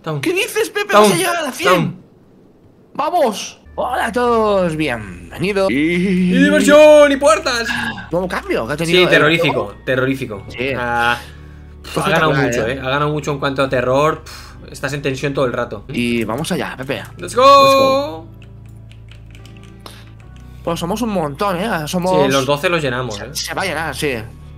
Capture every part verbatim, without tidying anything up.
Down. ¿Qué dices, Pepe? Down. Vas a llegar a la cien. Down. ¡Vamos! Hola a todos, bienvenidos. ¡Y diversión! ¡Y puertas! Nuevo cambio que ha tenido. Sí, el terrorífico, juego. terrorífico. Sí. Ah, Pues ha ganado espectacular, mucho, ¿eh? eh. Ha ganado mucho en cuanto a terror. Pff, estás en tensión todo el rato. Y vamos allá, Pepe. ¡Let's go! Pues somos un montón, ¿eh? Somos... Sí, los doce los llenamos, eh. Se va a llenar, sí.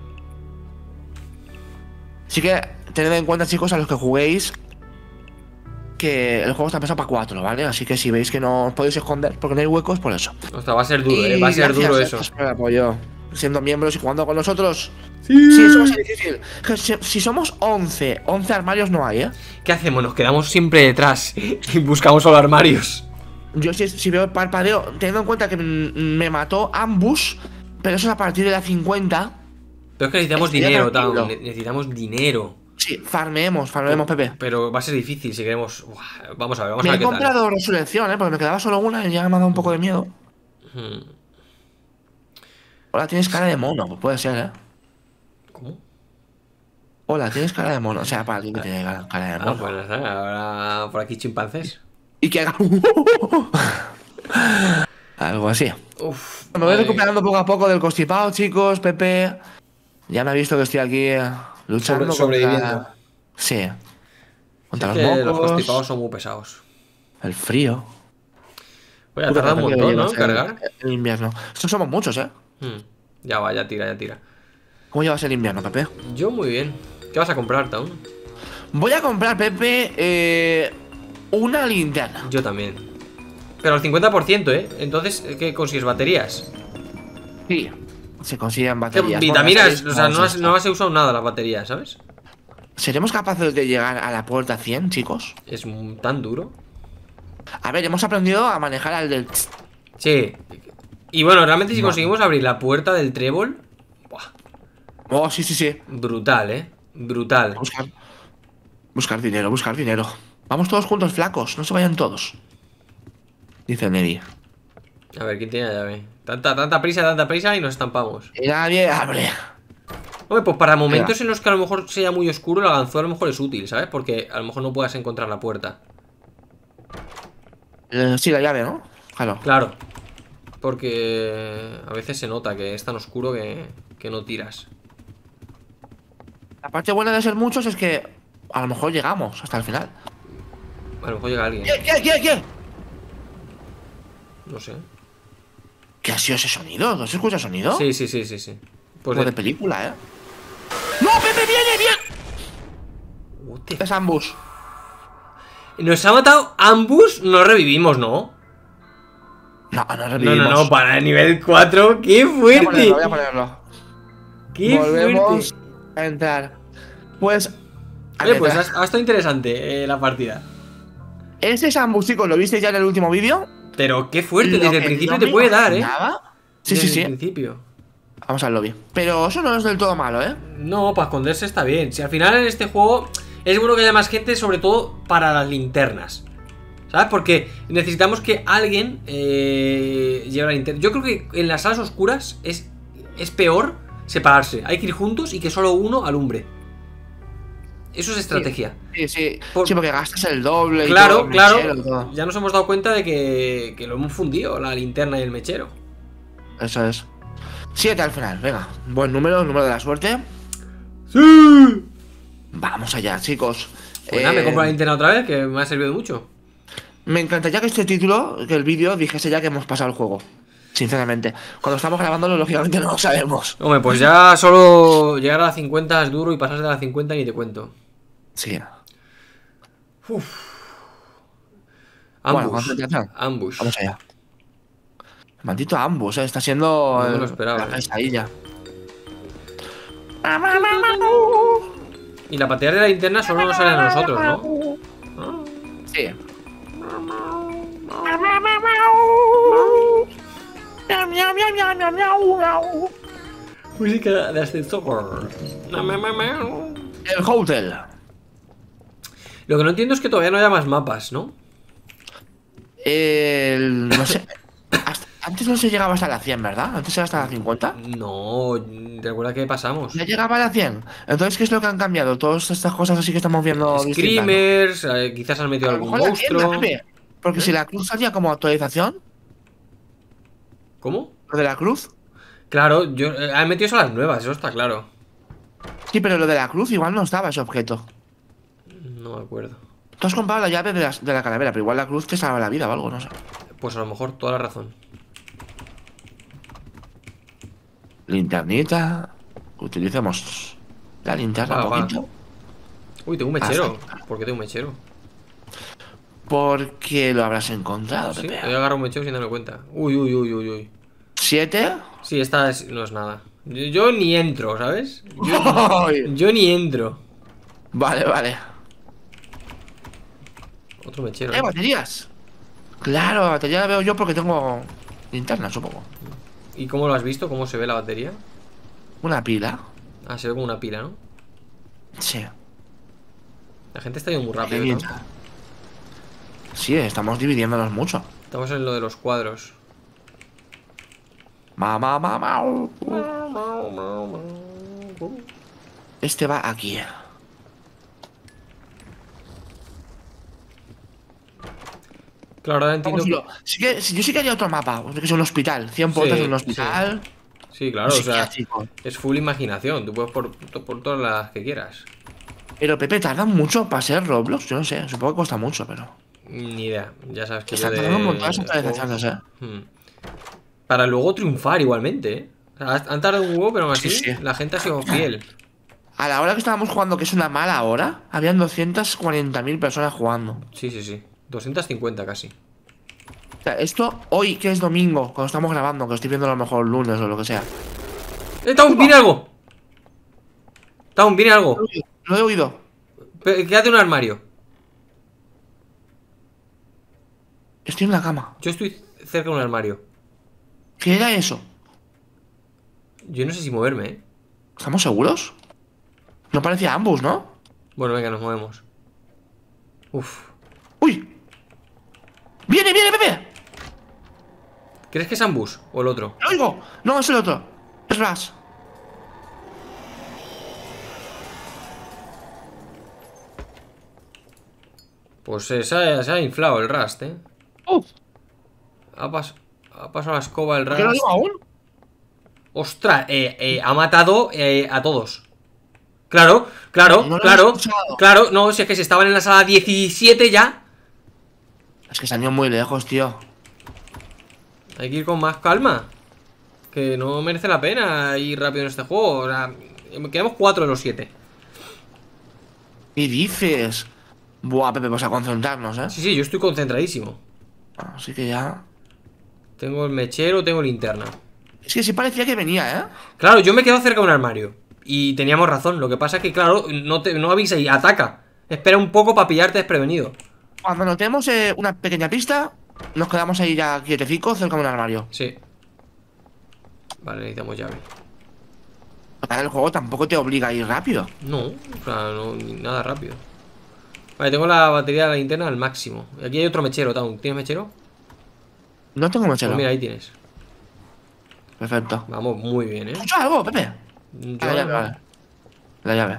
Así que tened en cuenta, chicos, a los que juguéis, que el juego está pensado para cuatro, ¿vale? Así que si veis que no os podéis esconder porque no hay huecos, por eso. Ostras, va a ser duro, eh. Y Va a ser gracias, duro gracias eso. por el apoyo. Siendo miembros y jugando con nosotros. Sí. Sí, eso va a ser difícil. Que Si, si somos once, once armarios no hay, ¿eh? ¿Qué hacemos? Nos quedamos siempre detrás y buscamos solo armarios. Yo si, si veo el parpadeo, teniendo en cuenta que me mató Ambush, pero eso es a partir de la cincuenta. Pero es que necesitamos Estaría dinero, tranquilo. Town. Ne- Necesitamos dinero. Sí, farmeemos, farmeemos, Pepe. Pero va a ser difícil si queremos. Uah, vamos a ver, vamos Me a he ver qué tal. comprado Resurrección, ¿eh? Porque me quedaba solo una y ya me ha dado un poco de miedo. Hmm. Hola, tienes cara de mono, pues puede ser, ¿eh? ¿Cómo? Hola, tienes cara de mono. O sea, para alguien que tiene cara cara de Ah, mono. pues ya está. Ahora por aquí chimpancés. Y que haga. Algo así. Uf. Me voy madre. recuperando poco a poco del constipado, chicos. Pepe ya me ha visto que estoy aquí eh, luchando. Sobre- sobreviviendo. Contra... Sí. Contra Es los que los mocos. constipados son muy pesados. El frío. Oye, ha tardado un montón, ¿no? En cargar. El invierno. Estos somos muchos, ¿eh? Hmm. Ya va, ya tira, ya tira. ¿Cómo llevas el invierno, Pepe? Yo muy bien. ¿Qué vas a comprar, Town? Voy a comprar, Pepe, eh, una linterna. Yo también. Pero al cincuenta por ciento, ¿eh? Entonces, ¿qué consigues? ¿Baterías? Sí. Se consiguen ¿Qué baterías. vitaminas? Bueno, O sea, no has, esto. no has usado nada las baterías, ¿sabes? ¿Seremos capaces de llegar a la puerta cien, chicos? Es m- tan duro. A ver, hemos aprendido a manejar al del... Sí. Y bueno, realmente si No. conseguimos abrir la puerta del trébol. Buah, Oh, sí, sí, sí. brutal, ¿eh? Brutal. Buscar. Buscar dinero, buscar dinero. Vamos todos juntos, flacos. No se vayan todos. Dice Neri. A ver, ¿quién tiene la llave? Tanta, tanta prisa, tanta prisa y nos estampamos. Y nadie abre. Hombre, pues para momentos Venga. en los que a lo mejor sea muy oscuro, la ganzúa a lo mejor es útil, ¿sabes? Porque a lo mejor no puedas encontrar la puerta. Eh, sí, la llave, ¿no? Claro. Claro. Porque a veces se nota que es tan oscuro que, que no tiras. La parte buena de ser muchos es que a lo mejor llegamos hasta el final. A lo mejor llega alguien. ¿Qué, qué, qué, qué? No sé. ¿Qué ha sido ese sonido? ¿No se escucha sonido? Sí, sí, sí, sí, sí. Pues Como de de... película, ¿eh? ¡No, Pepe, viene, viene! What the- Es Ambush. Nos ha matado Ambus, no revivimos, ¿no? No, no No, revivimos. no, no, para el nivel cuatro. ¡Qué Voy a fuerte! ponerlo, voy a ponerlo. ¡Qué Volvemos fuerte! a entrar. Pues... a Oye, ver, pues ha, espera. ha estado interesante eh, la partida. Ese es Ambush, chicos, ¿lo visteis ya en el último vídeo? Pero qué fuerte, Lo desde el que principio no te me puede dar, ¿eh? imaginaba- Sí, Desde sí, sí. el principio. Vamos al lobby. Pero eso no es del todo malo, ¿eh? No, para esconderse está bien. Si al final en este juego es bueno que haya más gente, sobre todo para las linternas. ¿Sabes? Porque necesitamos que alguien eh, lleve la linterna. Yo creo que en las salas oscuras es, es peor separarse. Hay que ir juntos y que solo uno alumbre. Eso es estrategia. Sí, sí. Por- Sí, porque gastas el doble. y todo, Claro, el claro. mechero y todo. Ya nos hemos dado cuenta de que, que lo hemos fundido, la linterna y el mechero. Eso es. Siete al final, venga. Buen número, número de la suerte. ¡Sí! Vamos allá, chicos. Pues nada, me Eh, compro la linterna otra vez, que me ha servido mucho. Me encantaría que este título, que el vídeo, dijese ya que hemos pasado el juego. Sinceramente. Cuando estamos grabándolo, lógicamente no lo sabemos. Hombre, pues ya solo llegar a la cincuenta es duro y pasarse de la cincuenta ni te cuento. Sí. Uf. Bueno, Ambush. concentración. Ambush. Vamos allá. Maldito Ambush, eh, está siendo No me lo el- esperaba, la eh. pesadilla. Y la patear de la linterna solo nos sale a nosotros, ¿no? ¿No? Sí. Música de ascensor. El hotel. Lo que no entiendo es que todavía no haya más mapas, ¿no? El. No sé. Hasta, Antes no se llegaba hasta la cien, ¿verdad? Antes era hasta la cincuenta. No, recuerda que pasamos. Ya llegaba a la cien. Entonces, ¿qué es lo que han cambiado? Todas estas cosas así que estamos viendo distintas, ¿no? Screamers, eh, quizás han metido A lo algún mejor la tienda, monstruo. Pepe. Porque ¿Eh? si la cruz salía como actualización, ¿Cómo? lo de la cruz. Claro, yo, eh, han metido eso a las nuevas, eso está claro. Sí, pero lo de la cruz igual no estaba ese objeto. No me acuerdo. Tú has comprado la llave de la, de la calavera, pero igual la cruz te salva la vida o algo, no sé. Pues a lo mejor toda la razón. Linternita. Utilicemos la linterna Apaga, un apaga. poquito. Uy, tengo un mechero. ¿Por qué tengo un mechero? Porque lo habrás encontrado, Sí, Pepe. he agarrado un mechero sin darme cuenta. Uy, uy, uy, uy, uy. ¿Siete? Sí, esta es- no es nada. Yo, yo ni entro, ¿sabes? Yo, yo ni entro. Vale, vale. Otro mechero. ¿Eh, ¿eh? baterías? Claro, la batería la veo yo porque tengo linterna, supongo. ¿Y cómo lo has visto? ¿Cómo se ve la batería? Una pila. Ah, se ve como una pila, ¿no? Sí. La gente está yendo muy rápido, ¿no? Pequeñita. Sí, estamos dividiéndonos mucho. Estamos en lo de los cuadros. Mamá, mamá. Este va aquí. Claro, ahora entiendo Vamos, que... lo- sí que, sí, yo sí que haría otro mapa, que es un hospital. cien puntos Sí, en un hospital. Sí, claro, Un o sea, psiquiátrico. es full imaginación. Tú puedes por, por todas las que quieras. Pero Pepe, tarda mucho para ser Roblox. Yo no sé, supongo que cuesta mucho, pero. Ni idea, ya sabes que yo Están de... tardando un montón las de actualizaciones, juegos- eh. Hmm. Para luego triunfar igualmente, ¿eh? O sea, han tardado un huevo, pero aún así Sí, sí. la gente ha sido fiel. A la hora que estábamos jugando, que es una mala hora, habían doscientas cuarenta mil personas jugando. Sí, sí, sí. doscientos cincuenta casi. O sea, esto hoy, que es domingo, cuando estamos grabando, que estoy viendo a lo mejor lunes o lo que sea. ¡Eh, Taun, viene algo! Taun, viene Lo algo. he oído. Lo he oído. Pe- Quédate en un armario. Estoy en la cama. Yo estoy cerca de un armario. ¿Qué era eso? Yo no sé si moverme, ¿eh? ¿Estamos seguros? No parecía ambos, ¿no? Bueno, venga, nos movemos. Uf. ¡Uy! ¡Viene, viene, Pepe! ¿Crees que es Ambus o el otro? ¡Lo oigo! No, es el otro. Es Ras. Pues se ha, se ha inflado el Rust, ¿eh? ¡Uf! Ha, pas- ha pasado la escoba el ¿Por qué lo Rust. digo aún? ¡Ostras! Eh, eh, ha matado eh, a todos. Claro, claro, No lo he claro. escuchado. Claro, no, si es que si estaban en la sala diecisiete ya. Es que se han ido muy lejos, tío. Hay que ir con más calma. Que no merece la pena ir rápido en este juego. O sea, quedamos cuatro de los siete. ¿Qué dices? Buah, Pepe, pues a concentrarnos, ¿eh? Sí, sí, yo estoy concentradísimo. Así que ya... Tengo el mechero, tengo linterna. Es que sí parecía que venía, ¿eh? Claro, yo me he quedado cerca de un armario. Y teníamos razón. Lo que pasa es que, claro, no, te, no avisa y ataca. Espera un poco para pillarte desprevenido. Cuando notemos eh, una pequeña pista, nos quedamos ahí ya quietecico cerca de un armario. Sí. Vale, necesitamos llave. Ahora el juego tampoco te obliga a ir rápido. No, o sea, no, ni nada rápido. Vale, tengo la batería de la linterna al máximo. Y aquí hay otro mechero, Town. ¿Tienes mechero? No tengo mechero. Pues mira, ahí tienes. Perfecto. Vamos, muy bien, ¿eh? ¿Escucha algo, Pepe? Yo- La llave, vale. La llave.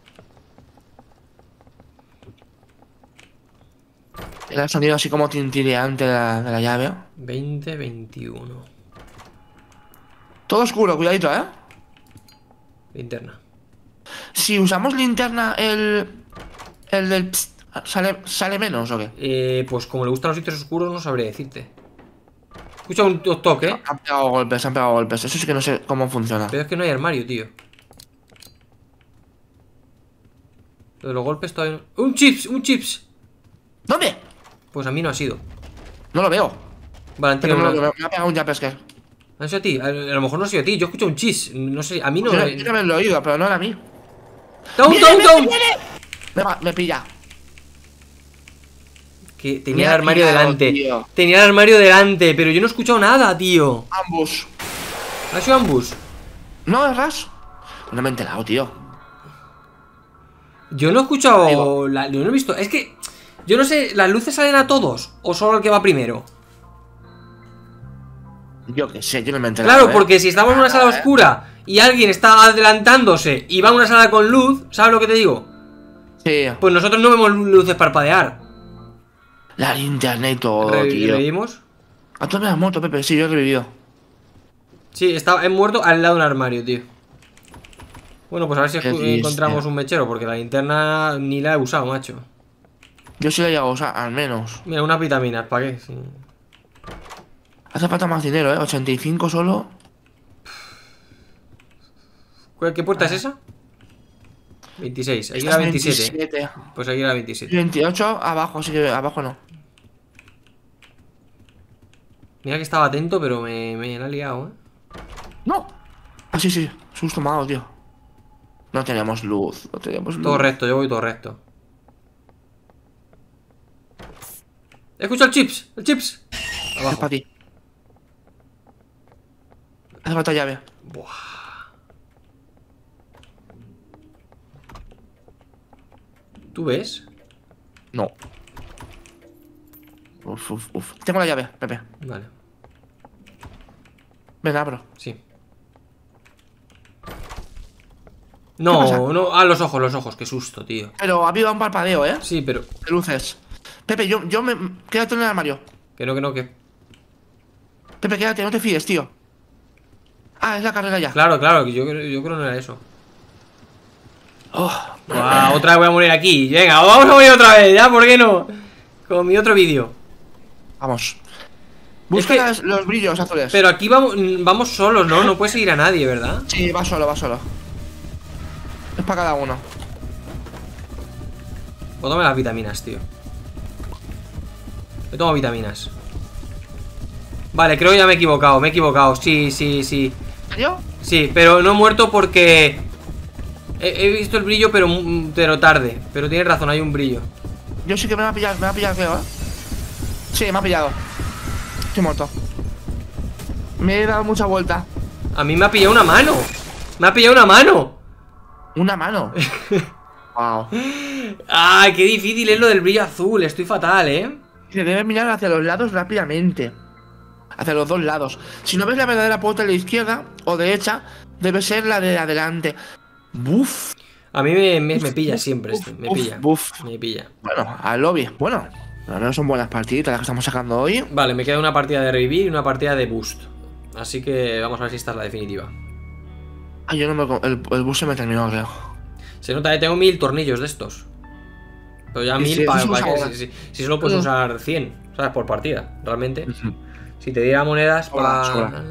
Era el sonido así como tintileante de la, de la llave. veinte, veintiuno. Todo oscuro, cuidadito, ¿eh? Linterna. Si usamos linterna, el... El del... pst, ¿sale, ¿Sale menos o qué? Eh, pues como le gustan los sitios oscuros, no sabré decirte. Escucha un to- toque, Han pegado golpes, han pegado golpes. Eso sí que no sé cómo funciona. pero es que no hay armario, tío. Lo de los golpes todavía no... ¡Un chips! ¡Un chips! ¿Dónde? Pues a mí no ha sido. No lo veo. Vale, han Pero tirado no lo una... veo. Me ha pegado un jumpscare. ¿Ha sido a ti? A, a lo mejor no ha sido a ti. Yo escucho un chis. No sé, a mí no... Yo, me- yo también lo he oído, pero no era a mí. ¡Down, ¡Viene, down, viene, down! viene! Me, va- me pilla. Que Me tenía el ha armario pillado, delante. tío. Tenía el armario delante, pero yo no he escuchado nada, tío. Ambos. ¿Ha sido Ambus? ¿No es Ras? No me he enterado, tío. Yo no he escuchado... Digo. la- yo no he visto... Es que... Yo no sé, ¿las luces salen a todos? ¿O solo al que va primero? Yo qué sé, yo no me he enterado. Claro, ¿eh? porque si estamos en una sala oscura y alguien está adelantándose y va a una sala con luz, ¿sabes lo que te digo? Sí. Pues nosotros no vemos luces parpadear. La linterna y todo, Re- tío. ¿Revivimos? ¿A tú me has muerto, Pepe? Sí, yo he revivido. Sí, está, he muerto al lado de un armario, tío. Bueno, pues a ver si Qué escu- triste. encontramos un mechero, porque la linterna ni la he usado, macho. Yo sí la he llegado a usar, al menos. Mira, unas vitaminas, ¿para qué? Sí. Hace falta más dinero, ¿eh? ochenta y cinco solo. ¿Cuál- ¿Qué puerta es esa? veintiséis, aquí Esta era es veintisiete. veintisiete. Pues aquí era veintisiete. veintiocho, abajo, así que abajo no. Mira que estaba atento, pero me, me la he liado, ¿eh? ¡No! Ah, sí, sí. Susto malo, tío. No tenemos luz. No tenemos luz. Todo recto, yo voy todo recto. Escucha el chips, el chips. Es Abajo. para ti. Hace falta llave. Buah. ¿Tú ves? No. Uf, uf, uf. Tengo la llave, Pepe. Vale, Venga, abro. sí. pasa? No, no, ah, los ojos, los ojos, qué susto, tío. Pero ha habido un parpadeo, ¿eh? Sí, pero De luces. Pepe, yo, yo me. Quédate en el armario. que no, que no, que... Pepe, quédate, no te fíes, tío. Ah, es la carrera ya. Claro, claro, que yo, creo- yo creo que no era eso. Oh, Buah, otra vez voy a morir aquí. Venga, vamos a morir otra vez, ¿ya? ¿Por qué no? Con mi otro vídeo. vamos. Busca que- las- los brillos azules. Pero aquí vamos, vamos solos, ¿no? No puedes seguir a nadie, ¿verdad? Sí, va solo, va solo. Es para cada uno. O tome las vitaminas, tío. Yo tomo vitaminas. Vale, creo que ya me he equivocado, me he equivocado. Sí, sí, sí. ¿En serio? Sí, pero no he muerto porque... He, he visto el brillo, pero, mm, pero tarde. Pero tienes razón, hay un brillo. Yo sí que me va a pillar, me va a pillar, creo, ¿eh? Sí, me ha pillado. Estoy muerto. Me he dado mucha vuelta. A mí me ha pillado una mano. Me ha pillado una mano. Una mano. Wow. Ay, qué difícil es lo del brillo azul. Estoy fatal, ¿eh? Se debe mirar hacia los lados rápidamente. Hacia los dos lados. Si no ves la verdadera puerta de la izquierda o derecha, debe ser la de adelante. Buf. A mí me, me, me pilla siempre este. Me Buf, pilla. buf. Me pilla. Bueno, al lobby. Bueno, al menos son buenas partiditas las que estamos sacando hoy. Vale, me queda una partida de revivir y una partida de boost. Así que vamos a ver si esta es la definitiva. Ay, yo no me. co- El, el bus se me terminó, creo. Se nota que tengo mil tornillos de estos. Pero ya Y mil si para eso se usa que ahora. si, si- si solo puedes Mm. usar cien, ¿sabes? Por partida, realmente. Si te diera monedas Sobra, para. sobra.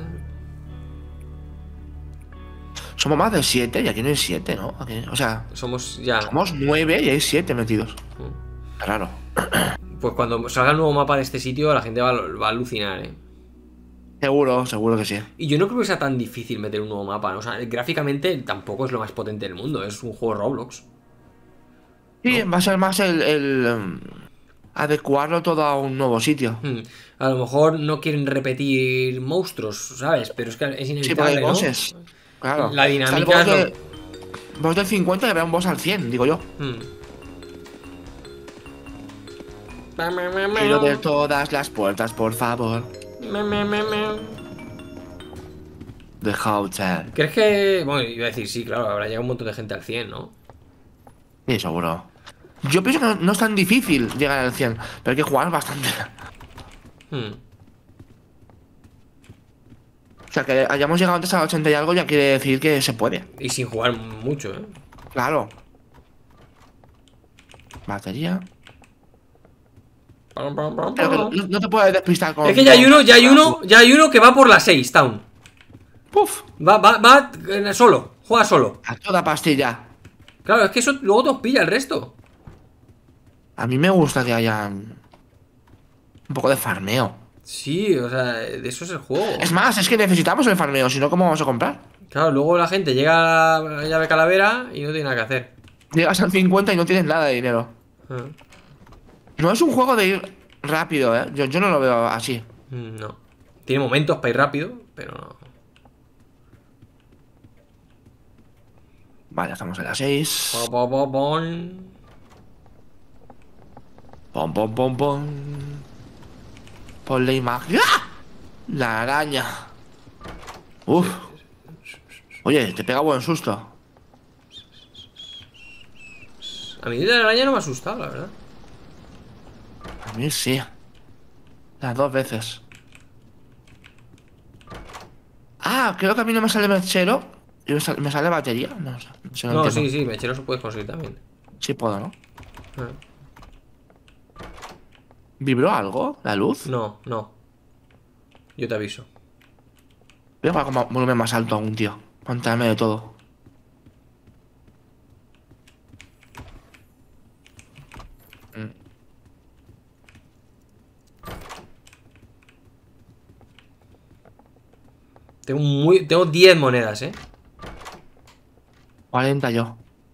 Somos más de siete y aquí no hay siete, ¿no? Aquí- o sea, Somos ya. somos nueve y hay siete metidos. Mm. Raro. Pues cuando salga el nuevo mapa de este sitio, la gente va, a- va a alucinar, ¿eh? Seguro, seguro que sí. Y yo no creo que sea tan difícil meter un nuevo mapa, ¿no? O sea, gráficamente tampoco es lo más potente del mundo, es un juego Roblox. Sí, va a ser más el, el, em, adecuarlo todo a un nuevo sitio. Hmm. A lo mejor no quieren repetir monstruos, ¿sabes? Pero es que es Sí, porque inevitable, hay ¿no? bosses. Claro. La Está el dinámica boss, es de, boss del cincuenta y habrá un boss al cien, digo yo. Hmm. Quiero ver todas las puertas, por favor. The hotel. ¿Crees que...? Bueno, iba a decir sí, claro, habrá llegado un montón de gente al cien, ¿no? Sí, seguro. Yo pienso que no, no es tan difícil llegar al cien, pero hay que jugar bastante. Hmm. O sea, que hayamos llegado antes a ochenta y algo ya quiere decir que se puede. Y sin jugar mucho, ¿eh? Claro. Batería. Pero que no, no te puedes despistar con... Es que ya hay uno, ya hay uno, ya hay uno que va por la seis, Town. ¡Puf! Va, va, va eh, solo, juega solo. A toda pastilla. Claro, es que eso luego te os pilla el resto. A mí me gusta que haya un poco de farmeo. Sí, o sea, de eso es el juego. Es más, es que necesitamos el farmeo, si no, ¿cómo vamos a comprar? Claro, luego la gente llega a la llave calavera y no tiene nada que hacer. Llegas al cincuenta y no tienes nada de dinero. Ah, No es un juego de ir rápido, ¿eh? Yo, yo no lo veo así. no. Tiene momentos para ir rápido, pero no. Vale, estamos en las seis. Po, po, po, pon. Pom, pom, pom, pom. Ponle imagen. ¡Ah! La araña. Uf. Oye, te pega buen susto. A mí de la araña no me ha asustado, la verdad. A mí sí. Las dos veces. Ah, creo que a mí no me sale mechero. Y me sale, me sale batería. No sé. No, sé, no No, entiendo. sí, sí, mechero se puede conseguir también. Sí puedo, ¿no? Ah. ¿Vibró algo? ¿La luz? No, no. Yo te aviso. Voy a poner como volumen más alto aún, tío. Para enterarme de todo. Mm. Tengo muy. Tengo diez monedas, eh. cuarenta yo.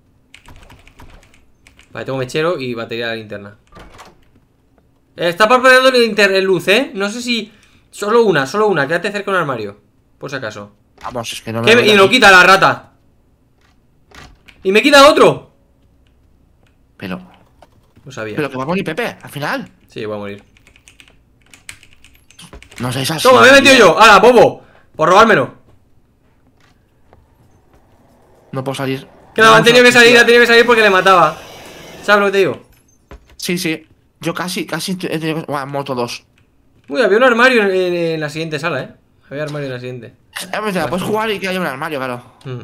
Vale, tengo mechero y batería de la linterna. Eh, Está parpadeando el linter en luz, eh. No sé si. Solo una, solo una. Quédate cerca de un armario. Por si acaso. Vamos, es que no me ¿Qué? voy Y me de lo aquí. quita la rata. Y me quita otro. Pero, Lo sabía. pero que va a morir Pepe, al final. Sí, voy a morir. No seáis así. Toma, me he tío. metido yo. ¡Hala, bobo! Por robármelo. No puedo salir. Que la han tenido que salir, ha tenido que salir porque le mataba. ¿Sabes lo que te digo? Sí, sí. Yo casi, casi he tenido que... Bueno, moto dos. Uy, había un armario en, en- en la siguiente sala, eh. Había armario en la siguiente. A ver, te la puedes jugar y que haya un armario, claro. Hmm.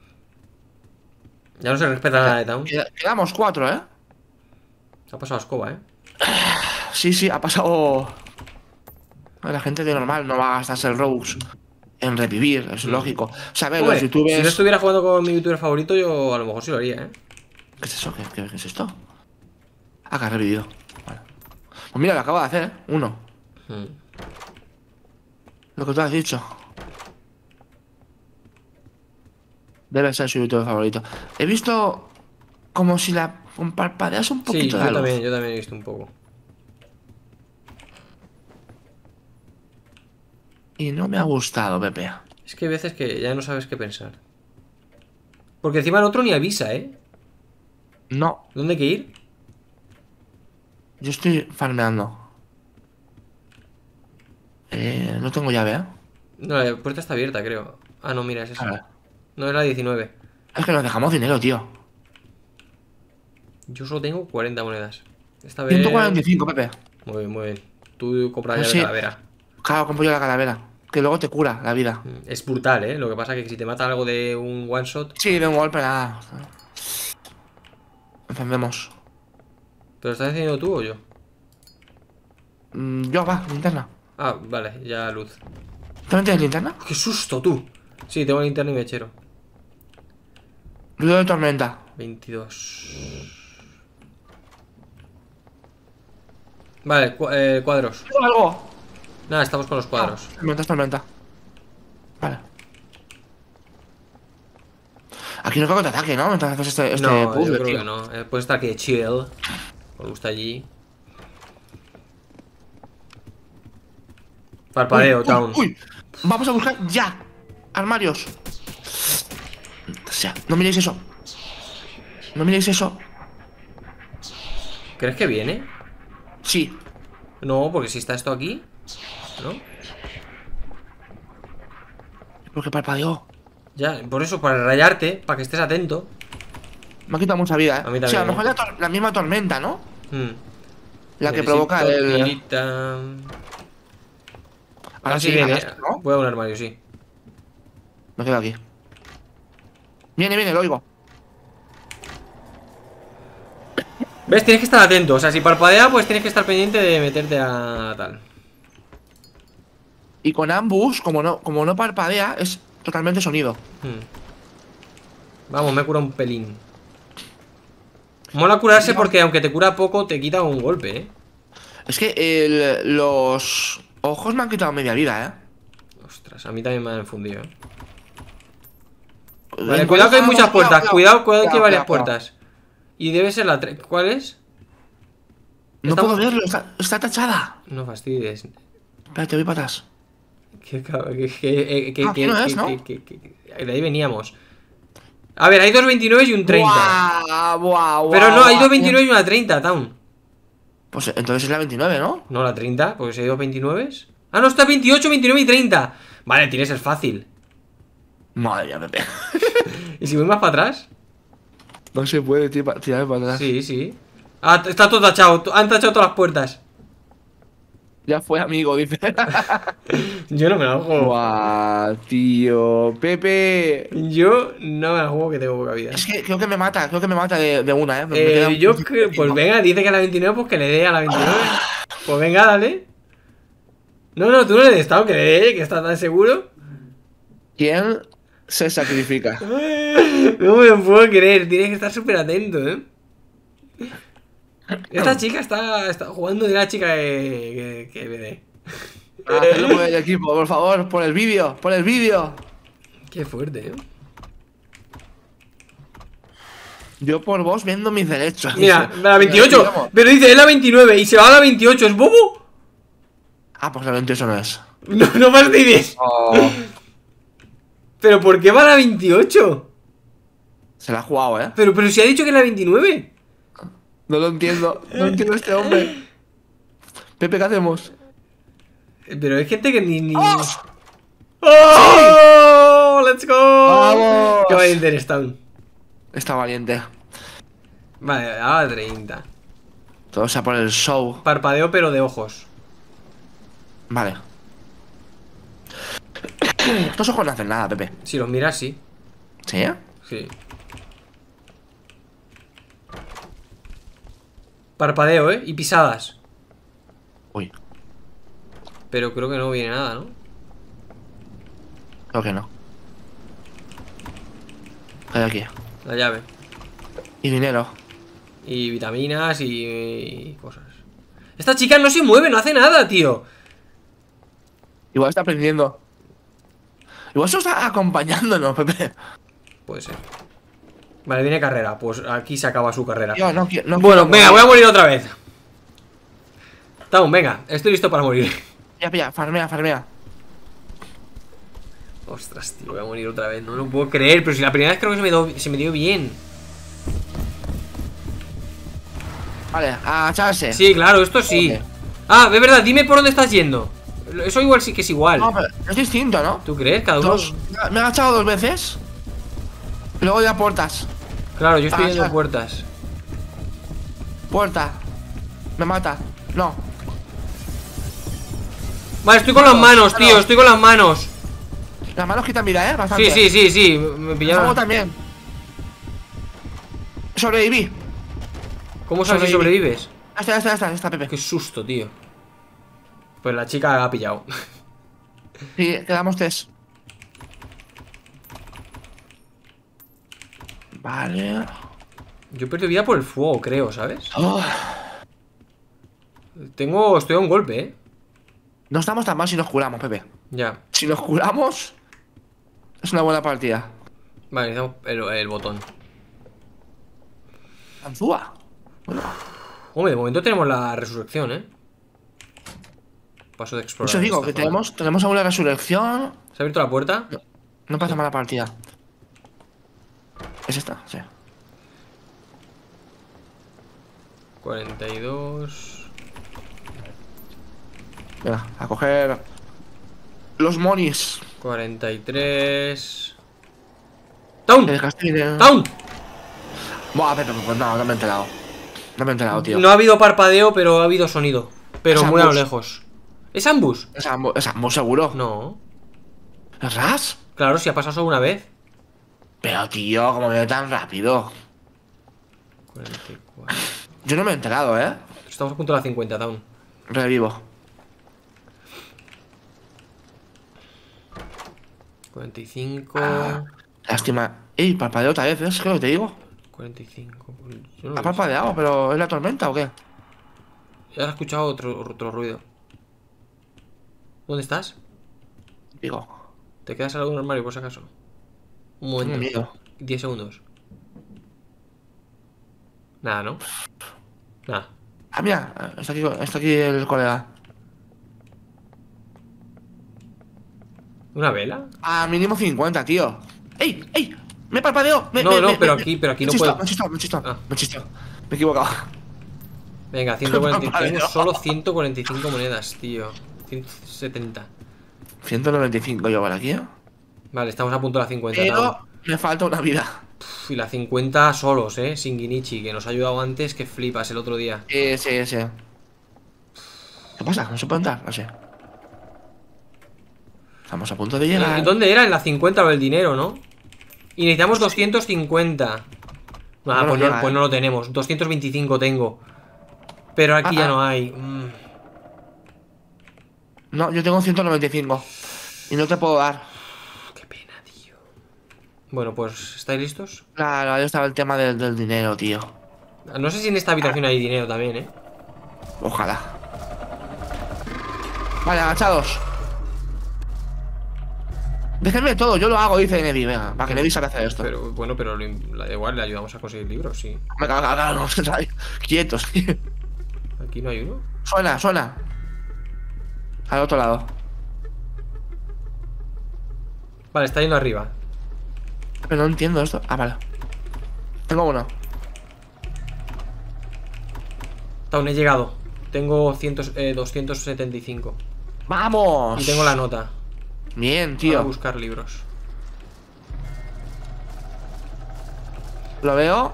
Ya no se respeta nada de Town. Queda- Quedamos cuatro, ¿eh? Ha pasado a escoba, eh. Sí, sí, ha pasado... La gente de normal no va a gastarse el Robux en revivir, es lógico. O sea, a ver, Hombre, los youtubers... si no estuviera jugando con mi youtuber favorito, yo a lo mejor sí lo haría, eh. ¿Qué es eso? ¿Qué, qué- qué es esto? Ah, que ha revivido. Vale. Pues mira, lo acabo de hacer, ¿eh? Uno. Hmm. Lo que tú has dicho. Debe ser su youtuber favorito. He visto como si la con parpadeas un Sí, poquito yo de la luz. también, yo también he visto un poco. Y no me ha gustado, Pepe. Es que hay veces que ya no sabes qué pensar. Porque encima el otro ni avisa, eh. No, ¿Dónde hay que ir? yo estoy farmeando. Eh, no tengo llave, ¿eh? No, la puerta está abierta, creo. Ah, no, mira, es esa. Vale. No, es la diecinueve. Es que nos dejamos dinero, tío. Yo solo tengo cuarenta monedas. Esta vez... ciento cuarenta y cinco, Pepe. Muy bien, muy bien. Tú compras Pues llave sí. de calavera. Claro, compro yo la calavera. Que luego te cura la vida. Es brutal, ¿eh? Lo que pasa es que si te mata algo de un one shot... Sí, de un golpe, nada. Encendemos. ¿Pero lo estás haciendo tú o yo? Mm, yo, va, linterna. Ah, vale, ya luz. ¿También tienes linterna? ¡Qué susto, tú! Sí, tengo linterna y mechero. Ruido de tormenta. veintidós. Vale, cu- eh, cuadros. ¿Tengo algo? Nada, estamos con los cuadros. Ah, tormenta, es tormenta. Vale. Aquí no creo que te ataque, ¿no? Mientras haces este, este No, puzzle, yo creo tío. que no. Eh, puede estar aquí de chill. Me gusta allí. Parpadeo, Uy, Town. uy, uy. Vamos a buscar ya armarios. O sea, no miréis eso. No miréis eso. ¿Crees que viene? Sí. No, porque si está esto aquí, ¿no? Porque parpadeó. Ya, por eso, para rayarte, para que estés atento. Me ha quitado mucha vida, ¿eh? A mí o sea, a lo también, mejor ¿eh? la, tor- la misma tormenta, ¿no? Hmm. La que Necesito provoca el... tirita. Ahora Ah, sí, sí viene. ganaste, ¿no? Voy a un armario, sí. Me quedo aquí. Viene, viene, lo oigo. ¿Ves? Tienes que estar atento. O sea, si parpadea, pues tienes que estar pendiente de meterte a tal. Y con ambush, como no, como no parpadea, es totalmente sonido. Hmm. Vamos, me cura un pelín. Mola curarse porque aunque te cura poco, te quita un golpe, ¿eh? Es que el- los ojos me han quitado media vida, ¿eh? Ostras, a mí también me han fundido, ¿eh? En Vale, cuanto cuidado que hay jugamos- muchas puertas. Cuidado, cuidado que hay varias cuidado. puertas. Y debe ser la tres. ¿Cuál es? No Estamos- puedo verlo, está, está tachada. No fastidies. Espérate, voy para atrás. Que, que, que, que, Ah, que, aquí no es, que- ¿no? que- que- que- de ahí veníamos. A ver, hay dos veintinueve y un treinta. Buah, buah, buah, Pero no, hay buah. dos veintinueve y una treinta, Town. Pues entonces es la veintinueve, ¿no? No la treinta, porque si hay dos veintinueve. Ah, no, está veintiocho, veintinueve y treinta. Vale, tienes el fácil. Madre mía, Pepe. ¿Y si voy más para atrás? No se puede tirar para atrás. Sí, sí. Ah, está todo tachado. Han tachado todas las puertas. Ya fue, amigo, dice. Yo no me la juego. Guau, tío. Pepe. Yo no me la juego, que tengo poca vida. Es que creo que me mata, creo que me mata de, de una, eh. Me Eh, queda un yo poquito creo. de Pues tiempo. venga, dice que a la veintinueve, pues que le dé a la veintinueve. Pues venga, dale. No, no, tú no le des, Tao, que le dé, que está tan seguro. ¿Quién se sacrifica? No me lo puedo creer, tienes que estar súper atento, ¿eh? Esta chica está, está jugando de la chica que, que, que me dé. Hacedlo por el equipo, por favor, por el vídeo, por el vídeo. Qué fuerte, ¿eh? Yo por vos vendo mis derechos. Mira, dice. la veintiocho, Digamos. pero dice es la veintinueve y se va a la veintiocho, ¿es bobo? Ah, pues la veintiocho no es. No, no fastidies. Oh, ¿Pero por qué va a la veintiocho? se la ha jugado, eh. Pero, pero si ha dicho que es la veintinueve. No lo entiendo. No entiendo a este hombre. Pepe, ¿qué hacemos? Pero hay gente que ni... ni... ¡Oh! ¡Oh! ¡Let's go! ¡Vamos! ¡Qué valiente eres, Town! Está valiente. Vale, a la treinta. Todo sea por el show. Parpadeo pero de ojos. Vale. Estos ojos no hacen nada, Pepe. Si los miras, sí. ¿Sí? Sí. Parpadeo, ¿eh? Y pisadas. Uy, Pero creo que no viene nada, ¿no? creo que no. ¿Qué hay aquí? La llave. Y dinero. Y vitaminas y, y cosas. Esta chica no se mueve, no hace nada, tío. Igual está aprendiendo. Igual se está acompañándonos, Pepe. Puede ser. Vale, viene carrera. Pues aquí se acaba su carrera. Yo no, qui- no Bueno, quiero venga, voy morir. a morir otra vez. Town, venga, estoy listo para morir. Pilla, pilla, farmea, farmea. Ostras, tío, voy a morir otra vez. No lo puedo creer, pero si la primera vez creo que se me, do- se me dio bien. Vale, a agacharse. Sí, claro, esto sí. Ok. Ah, de verdad, dime por dónde estás yendo. Eso igual sí que es igual. No, pero es distinto, ¿no? ¿Tú crees? Cada uno. Dos. Me he agachado dos veces. Y luego ya puertas. Claro, yo estoy Ah, yendo ya. puertas. Puerta. Me mata. No. Vale, estoy con las manos, tío, estoy con las manos. Las manos quitan vida, ¿eh? Bastante. Sí, sí, sí, sí. Me El fuego pillaron. también. Sobreviví. ¿Cómo sabes si Sobreviví. sobrevives? Ya está, ya está, ya está, ya está, Pepe. Qué susto, tío. Pues la chica ha pillado. Sí, quedamos tres. Vale. Yo he perdido vida por el fuego, creo, ¿sabes? Oh, Tengo. Estoy a un golpe, ¿eh? no estamos tan mal si nos curamos, Pepe. Ya. Si nos curamos, es una buena partida. Vale, necesitamos el, el botón. Anzúa. Bueno, Hombre, de momento tenemos la resurrección, ¿eh? Paso de explorar. eso digo, esta que zona. tenemos, tenemos aún la resurrección. ¿Se ha abierto la puerta? No pasa mala partida. Es esta, sí. cuarenta y dos. Venga, a coger los monis. cuarenta y tres. Que ¡Town! dejaste dinero. ¡Town! Buah, Pepe, pues no, no me he enterado. No me he enterado, tío. No ha habido parpadeo, pero ha habido sonido. Pero Es muy a lo ambos. lejos. ¿Es ambus? Es ambos, es ambos seguro. No. ¿Es Ras? Claro, si ha pasado solo una vez. Pero, tío, como viene tan rápido. cuarenta y cuatro. Yo no me he enterado, ¿eh? Estamos a punto de la cincuenta, Town. Revivo. cuarenta y cinco. Ah, lástima. Ey, parpadeo otra vez, ¿es que lo que te digo? cuarenta y cinco. Yo no Ha lo he parpadeado, pero ¿es la tormenta o qué? visto. Ya he escuchado otro, otro ruido. ¿Dónde estás? Digo, ¿Te quedas al lado de un armario por si acaso? Un momento. tengo miedo. diez segundos. Nada, ¿no? Nada. Ah, mira, está aquí, está aquí el colega. ¿Una vela? Ah, mínimo cincuenta, tío. ¡Ey! ¡Ey! ¡Me parpadeo! Me, No, me, no, me, pero me- aquí- pero aquí me no he chistado, puedo. Me he chistado, me he chistado, Ah. me he chistado. Me he equivocado. Venga, ciento cuarenta y cinco. Vale, Tenemos no. solo ciento cuarenta y cinco monedas, tío. ciento setenta. ciento noventa y cinco yo por aquí, ¿eh? Vale, estamos a punto de la cincuenta. Pero Taun. me falta una vida. Uf, y la cincuenta solos, eh. Sin Ginichi, que nos ha ayudado antes, que flipas el otro día. Sí, sí, sí. ¿Qué pasa? ¿No se puede entrar? No sé. Estamos a punto de llegar. Eh, ¿Dónde era? En la cincuenta lo del dinero, ¿no? Y necesitamos doscientos cincuenta. Ah, No pues, nos no, llega, pues eh. no lo tenemos. doscientos veinticinco tengo. Pero aquí Ah, ya ah. no hay. Mm. No, yo tengo ciento noventa y cinco. Y no te puedo dar. Qué pena, tío. Bueno, pues, ¿estáis listos? Claro, ahí estaba el tema del, del dinero, tío. No sé si en esta habitación hay dinero también, ¿eh? Ojalá. Vale, agachados. Déjenme todo, yo lo hago, dice Nedi. Venga, para que Nedi sabe hacer esto. Pero, bueno, pero lo, la da igual, le ayudamos a conseguir libros, sí. Me cago, cago, no, ¿sabes? Quietos, tío. Aquí no hay uno. Suena, suena. Al otro lado. Vale, está yendo arriba. Pero no entiendo esto. Ah, vale. Tengo uno. Aún he llegado. Tengo cien, eh, doscientos setenta y cinco. ¡Vamos! Y tengo la nota. Bien, Voy a tío. buscar libros. Lo veo.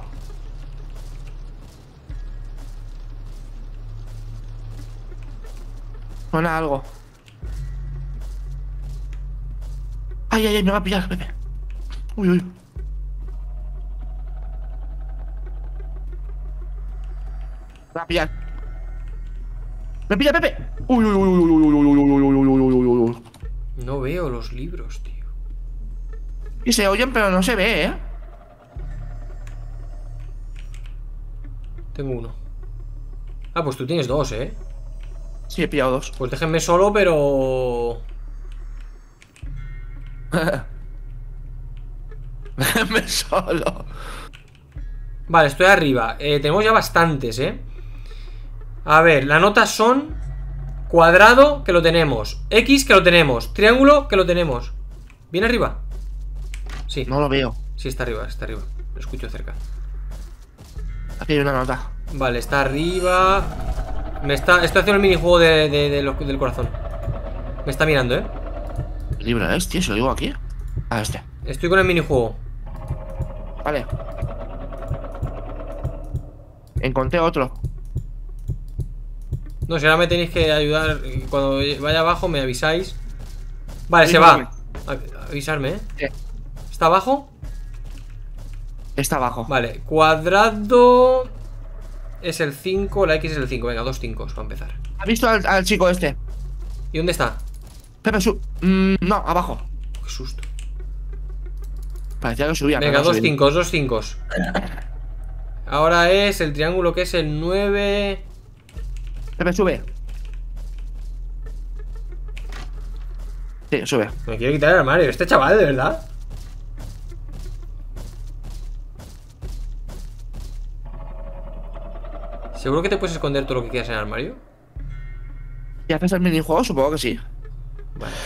Suena algo. Ay, ay, ay, me va a pillar, Pepe. Uy, uy. Me va a pillar. Me pilla, Pepe. Uy, uy, uy, uy, uy, uy, uy, uy, uy, uy, uy, uy, uy, uy. No veo los libros, tío. Y se oyen, pero no se ve, ¿eh? Tengo uno. Ah, pues tú tienes dos, ¿eh? Sí, he pillado dos. Pues déjenme solo, pero... Déjame solo. Vale, estoy arriba. eh, Tenemos ya bastantes, ¿eh? A ver, las notas son... Cuadrado, que lo tenemos. X, que lo tenemos. Triángulo, que lo tenemos. ¿Bien arriba? Sí, No lo veo. sí, está arriba, está arriba. Lo escucho cerca. Aquí hay una nota. Vale, está arriba. Me está... Estoy haciendo el minijuego de, de, de lo- del corazón. Me está mirando, ¿eh? ¿Qué libro es, tío? ¿Se lo digo aquí? Ah, este. Estoy con el minijuego. Vale. Encontré otro. No, si ahora me tenéis que ayudar. Cuando vaya abajo me avisáis. Vale, se va. A- Avisarme, ¿eh? Sí. ¿Está abajo? Está abajo. Vale, cuadrado es el cinco, la X es el cinco. Venga, dos cinco para empezar. ¿Has visto al, al chico este? ¿Y dónde está? Pepe, su... Mm, no, abajo. Qué susto. Parecía que subía. Venga, pero no dos subía. cinco, dos cinco. Ahora es el triángulo que es el nueve. Pepe, sube. Sí, sube. Me quiero quitar el armario. Este chaval, de verdad. ¿Seguro que te puedes esconder todo lo que quieras en el armario? ¿Y haces el minijuego? Supongo que sí. Vale.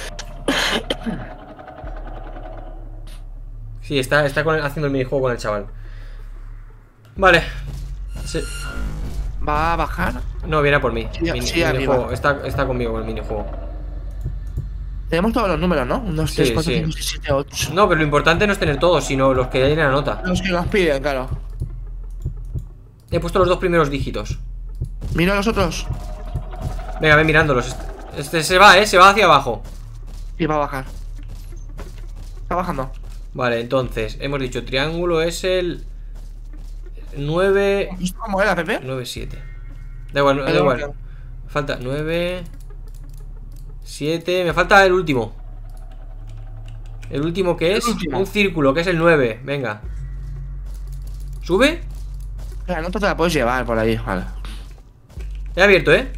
Sí, está, está con el- haciendo el minijuego con el chaval. Vale. Sí. ¿Va a bajar? No, viene a por mí. Sí, Mini- sí, arriba. minijuego. Está, está conmigo con el minijuego. Tenemos todos los números, ¿no? uno, dos, tres, Sí, cuatro, sí. cinco, seis, siete, ocho. No, pero lo importante no es tener todos, sino los que hay en la nota. Los que nos piden, claro. He puesto los dos primeros dígitos. Mira los otros. Venga, ve mirándolos. Este, este se va, eh, se va hacia abajo. Y va a bajar. Está bajando. Vale, entonces, hemos dicho triángulo es el nueve. ¿Esto cómo era, Pepe? nueve siete. Da igual, da igual. Me falta nueve siete. Me falta el último. El último que es El último. un círculo, que es el nueve. Venga. ¿Sube? La nota te la puedes llevar por ahí, vale. He abierto, ¿eh?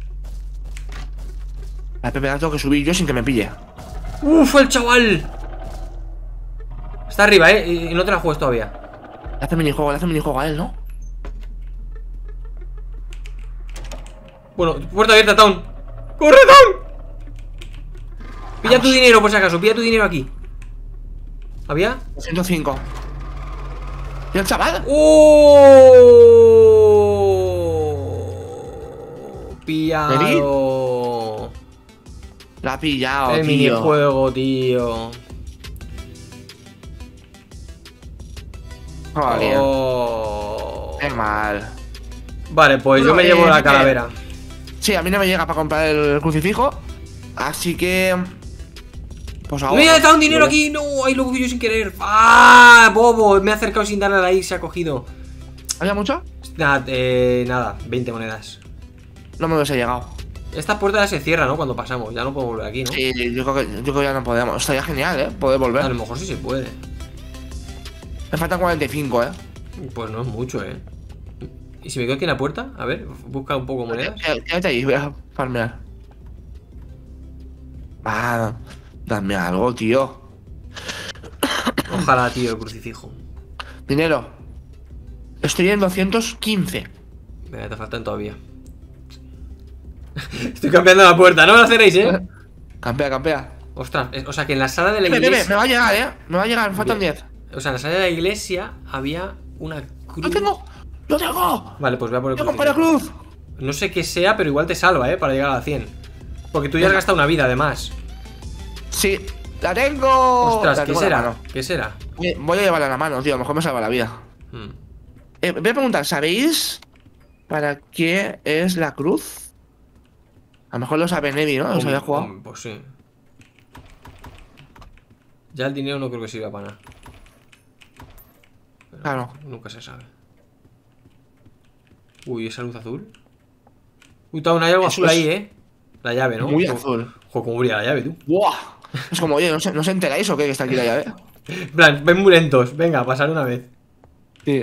La Pepe la tengo que subir yo sin que me pille. ¡Uf, el chaval! Está arriba, ¿eh? Y y no te la juegas todavía. Le hace minijuego, le hace minijuego a él, ¿no? Bueno, puerta abierta, Town. ¡Corre, Town! Pilla Vamos. tu dinero, por si acaso. Pilla tu dinero aquí. ¿Había? ciento cinco. ¿Y el chaval? ¡Oh! Pillado. La ha pillado, El tío. minijuego, tío. Joder. Oh. Qué mal. Vale, pues yo Bueno, me llevo eh, la eh, calavera. Sí, a mí no me llega para comprar el crucifijo. Así que. Pues ahora. ¡Me ha dado un dinero aquí! ¡No! ¡Ahí lo cogí yo sin querer! ¡Ah! ¡Bobo! Me he acercado sin darle a la X, se ha cogido. ¿Había mucho? Nada, eh, nada, veinte monedas. No me hubiese llegado. Esta puerta ya se cierra, ¿no? Cuando pasamos, ya no podemos volver aquí, ¿no? Sí, yo creo que, yo creo que ya no podemos. Estaría genial, ¿eh? Poder volver. A lo mejor sí se puede. Me faltan cuarenta y cinco, ¿eh? Pues no es mucho, ¿eh? ¿Y si me quedo aquí en la puerta? A ver, busca un poco monedas. Qué- Quédate ahí, voy a farmear. Ah, dame algo, tío. Ojalá, tío, el crucifijo. Dinero. Estoy en doscientos quince. Venga, te faltan todavía. Estoy cambiando la puerta, no me lo haceréis, ¿eh? Campea, campea. Ostras, es- o sea que en la sala de la Bebe, bebe, me iglesia... va a llegar, ¿eh? Me va a llegar, me faltan Bien. diez. O sea, en la sala de la iglesia había una cruz... ¡Lo tengo! ¡Lo tengo! Vale, pues voy a por el ¡Tengo para crucifijo. cruz! No sé qué sea, pero igual te salva, ¿eh? Para llegar a la cien. Porque tú ya has Venga. gastado una vida, además. Sí, la tengo. Ostras, La ¿qué tengo en la será? mano. ¿Qué será? Voy- Voy a llevarla en la mano, tío. A lo mejor me salva la vida. Hmm. Eh, voy a preguntar, ¿sabéis para qué es la cruz? A lo mejor lo sabe Nevi, ¿no? Los Hom- había jugado. hom- Pues sí. Ya el dinero no creo que sirva para nada. Pero Claro. nunca se sabe. Uy, esa luz azul. Uy, aún hay algo Eso azul es ahí, ¿eh? La llave, ¿no? Muy Ojo, azul. ojo, cómo brilla la llave, tú. ¡Buah! Es como, oye, ¿no, se- ¿no os enteráis o qué? Que está aquí la llave. En plan, ven muy lentos. Venga, pasar una vez. Sí.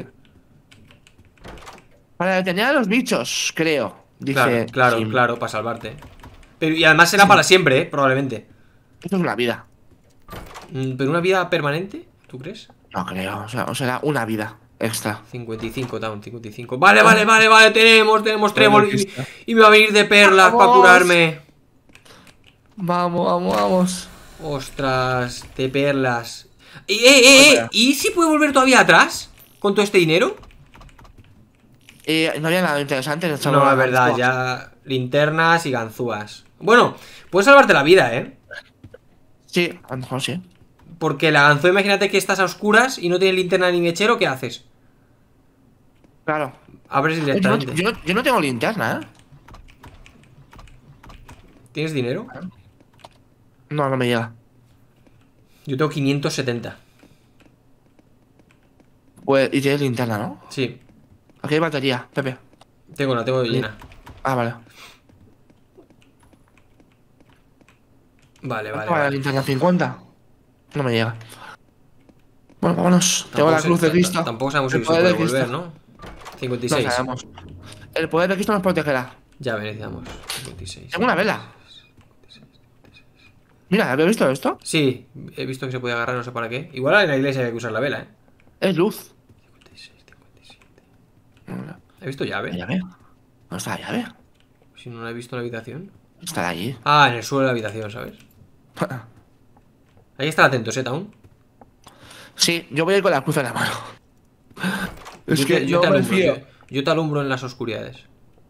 Para detener a los bichos, creo. Dice. Claro, claro, Jim. claro, para salvarte. Pero, y además será para siempre, ¿eh? Probablemente. Esto es una vida. Mm, ¿Pero una vida permanente? ¿Tú crees? No creo. O sea, o será una vida extra. cincuenta y cinco, Town, cincuenta y cinco. Vale, vale, vale, vale, tenemos, tenemos trébol. Vale, Y, listo. y me va a venir de perlas para Vamos. curarme. Vamos, vamos, vamos. Ostras, de perlas. ¡Eh, eh, eh! Otra. ¿Y si puede volver todavía atrás? ¿Con todo este dinero? Eh, no había nada interesante en esta No, nueva es verdad, ganzúa. ya. Linternas y ganzúas. Bueno, puedes salvarte la vida, ¿eh? Sí, a lo mejor sí. Porque la ganzúa, imagínate que estás a oscuras y no tienes linterna ni mechero, ¿qué haces? Claro. Abres Yo no, directamente. yo no- yo no tengo linterna, ¿eh? ¿Tienes dinero? No, no me llega. Yo tengo quinientos setenta. Pues, y tienes linterna, ¿no? Sí, Aquí hay batería, Pepe. tengo la tengo llena. Ah, vale. Vale, vale, ¿Cuánto vale la vale. linterna? ¿cincuenta? No me llega. Bueno, vámonos. Tengo la Tampoco cruz sé- de Cristo. t- Tampoco sabemos El si se poder puede de Cristo. volver, ¿no? cincuenta y No seis. sabemos. El poder de Cristo nos protegerá. Ya necesitamos. cincuenta y seis. Tengo una vela. Mira, ¿habéis visto esto? Sí, he visto que se puede agarrar, no sé para qué. Igual en la iglesia hay que usar la vela, ¿eh? Es luz. cincuenta y seis, cincuenta y siete. La ¿He visto llave? llave. ¿Dónde está la llave? Si no la he visto en la habitación. Está allí. Ah, en el suelo de la habitación, ¿sabes? Hay que estar atentos, ¿eh, Town? Sí, yo voy a ir con la cruz en la mano. Es Yo que te, yo te me alumbro, fío. tío. Yo te alumbro en las oscuridades.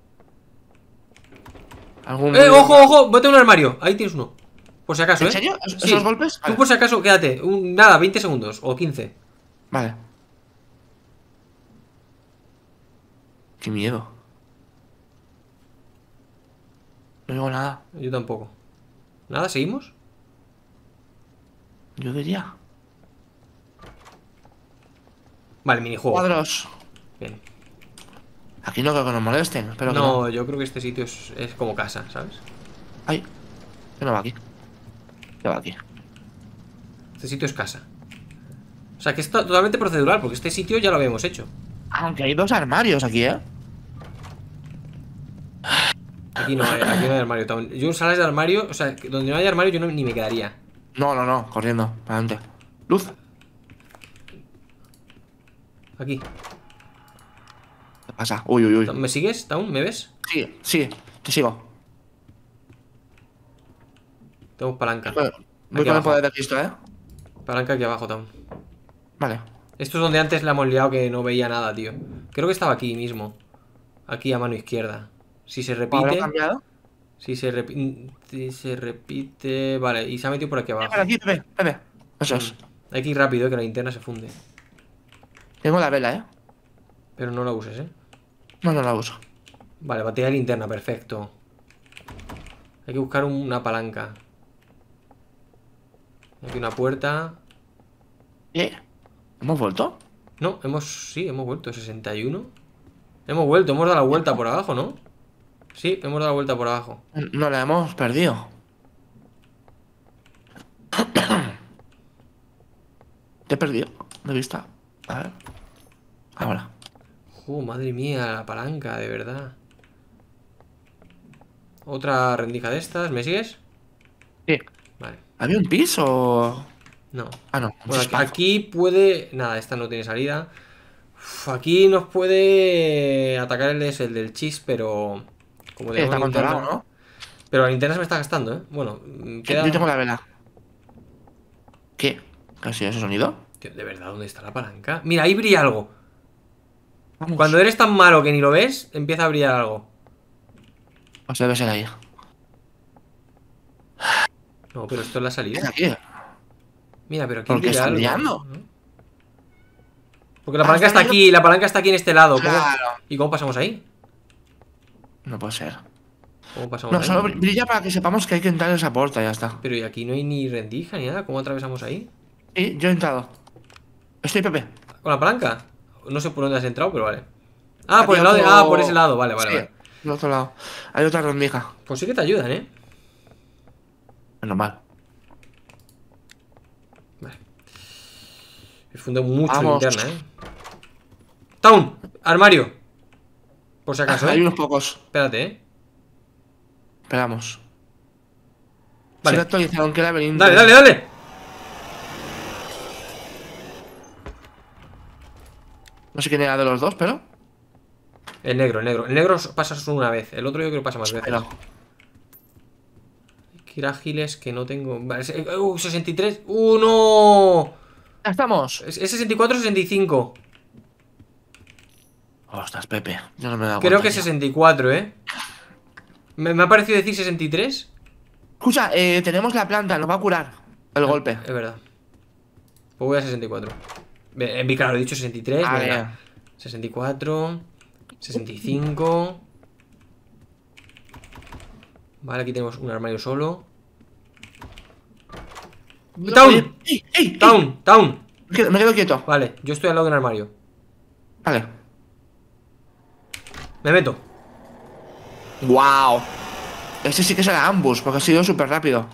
¿Algún ¡Eh, ruido? ojo, ojo! Vete a un armario. Ahí tienes uno. Por si acaso, ¿eh? ¿En serio? ¿Es- Sí. ¿Esos golpes? Tú Vale. por si acaso, quédate. Un, nada, veinte segundos o quince. Vale. Qué miedo. No digo nada. Yo tampoco. ¿Nada? ¿Seguimos? Yo diría. Vale, minijuego. Cuadros. Bien. Aquí no creo que nos molesten. Pero que No, no. yo creo que este sitio es, es como casa, ¿sabes? Ay. ¿Qué no va aquí? ¿Qué va aquí? Este sitio es casa. O sea que es to- totalmente procedural, porque este sitio ya lo habíamos hecho. Aunque hay dos armarios aquí, ¿eh? Aquí no hay, aquí no hay armario. Town. Yo en salas de armario, o sea, que donde no hay armario yo no, ni me quedaría. No, no, no. Corriendo. Para adelante. Luz. Aquí. ¿Qué pasa? Uy, uy, uy. ¿Me sigues, Town? ¿Me ves? Sí, sí. Te sigo. Tengo palanca. Voy Aquí voy con el abajo. poder de Cristo, ¿eh? Palanca aquí abajo, Town. Vale. Esto es donde antes la hemos liado que no veía nada, tío. Creo que estaba aquí mismo. Aquí a mano izquierda. Si se ¿Habrá repite. cambiado? Si se repite. Si se repite. Vale, y se ha metido por aquí abajo. Para aquí, Pepe. Pepe. Eso es. Hay que ir rápido, eh, que la linterna se funde. Tengo la vela, ¿eh? Pero no la uses, ¿eh? No, no la uso. Vale, batería de linterna, perfecto. Hay que buscar una palanca. Aquí una puerta. ¿Eh? ¿Hemos vuelto? No, hemos... Sí, hemos vuelto, sesenta y uno. Hemos vuelto, hemos dado la vuelta por abajo, ¿no? Sí, hemos dado la vuelta por abajo. No la hemos perdido. Te he perdido de vista. A ver. Ahora. Oh, madre mía, la palanca, de verdad. Otra rendija de estas, ¿me sigues? Sí. Vale, ¿Había un piso? no. Ah, no. Un Bueno, aquí, chispazo. aquí puede... Nada, esta no tiene salida. Uf, aquí nos puede atacar el, es el del chis, pero... Como Sí, tenemos está controlado, linterna... ¿no? Pero la linterna se me está gastando, ¿eh? Bueno, mm, Sí, yo tengo queda... la vela. ¿Qué? ¿Qué ha sido ese sonido? Tío, ¿de verdad dónde está la palanca? Mira, ahí brilla algo. Vamos. Cuando eres tan malo que ni lo ves, empieza a brillar algo. Pues debe ser ahí. No, pero esto es la ¿Qué salida. es aquí? Mira, pero aquí ¿Por qué brilla está algo, brillando? ¿no? Porque la Ah, palanca está está aquí, la palanca está aquí en este lado. ¿Cómo... Claro. ¿Y cómo pasamos ahí? No puede ser. ¿Cómo pasamos No, ahí? solo br- brilla para que sepamos que hay que entrar en esa puerta, ya está. Pero y aquí no hay ni rendija ni nada. ¿Cómo atravesamos ahí? Sí, yo he entrado. Estoy Pepe. ¿Con la palanca? No sé por dónde has entrado, pero vale. Ah, por Había el lado de... otro- Ah, por ese lado, vale, vale, Sí, vale. del otro lado. Hay otra rendija. Pues sí que te ayudan, ¿eh? Menos mal. Vale. Me fundé mucho Vamos. linterna, ¿eh? ¡Town! Armario. Por si acaso, Hay ¿eh? unos pocos. Espérate, ¿eh? Esperamos. Vale. Se actualizaron que laberinto. Dale, dale, dale. No sé quién era de los dos, pero. El negro, el negro. El negro pasa solo una vez. El otro yo creo que pasa más veces. Pero. Hay que ir ágiles que no tengo. Vale, se- uh, sesenta y tres. ¡Uh, no! Ya estamos. Es es sesenta y cuatro, sesenta y cinco. Ostras, Pepe. Yo no me he dado Creo cuenta, que tío. sesenta y cuatro, ¿eh? Me, me ha parecido decir sesenta y tres. Escucha, eh, tenemos la planta, nos va a curar el golpe. Es verdad. Pues voy a sesenta y cuatro. Ve, En mi claro, he dicho sesenta y tres. Vale. Venga. sesenta y cuatro. sesenta y cinco. Vale, aquí tenemos un armario solo. ¡Town! ¡Ey! ¡Ey! ¡Ey! ¡Town! ¡Town! Me quedo, me quedo quieto. Vale, yo estoy al lado de un armario. Vale. Me meto. ¡Wow! Ese sí que será ambos, porque ha sido súper rápido.